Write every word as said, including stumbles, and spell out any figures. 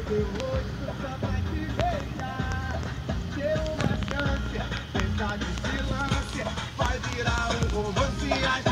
Seu rosto só vai te beijar. Dê uma chance, deixa de se lance. Vai virar um romance.